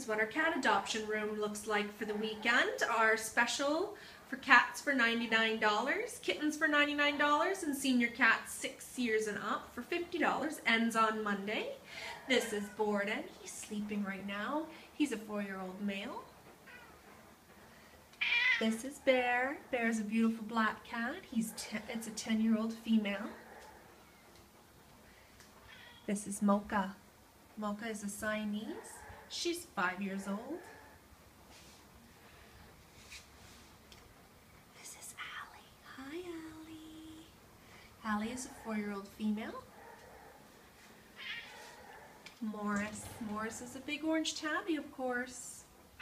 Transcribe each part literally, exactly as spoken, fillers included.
is what our cat adoption room looks like for the weekend. Our special for cats for ninety-nine dollars, kittens for ninety-nine dollars, and senior cats six years and up for fifty dollars ends on Monday. This is Borden. He's sleeping right now. He's a four-year-old male. This is Bear. Bear's a beautiful black cat. He's ten, it's a ten-year-old female. This is Mocha. Mocha is a Siamese. She's five years old. This is Allie. Hi, Allie. Allie is a four-year-old female. Morris. Morris is a big orange tabby, of course.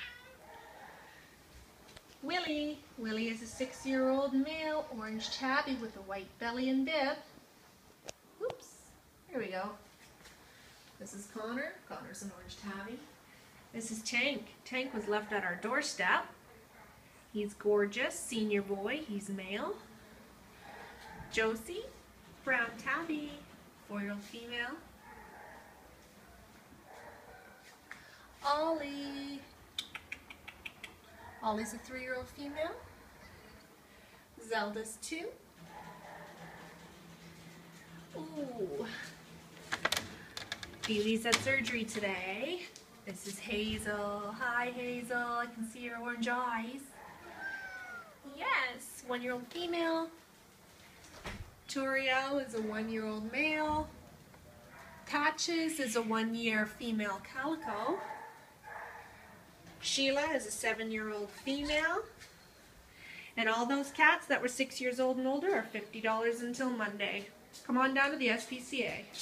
Willie. Willie is a six-year-old male orange tabby with a white belly and bib. Oops. There we go. This is Connor. Connor's an orange tabby. This is Tank. Tank was left at our doorstep. He's gorgeous. Senior boy. He's male. Josie. Brown tabby. Four-year-old female. Ollie. Ollie's a three-year-old female. Zelda's two. Ooh. Phoebe's at surgery today. This is Hazel. Hi, Hazel. I can see your orange eyes. Yes, one-year-old female. Toriel is a one-year-old male. Patches is a one-year female calico. Sheila is a seven-year-old female. And all those cats that were six years old and older are fifty dollars until Monday. Come on down to the S P C A.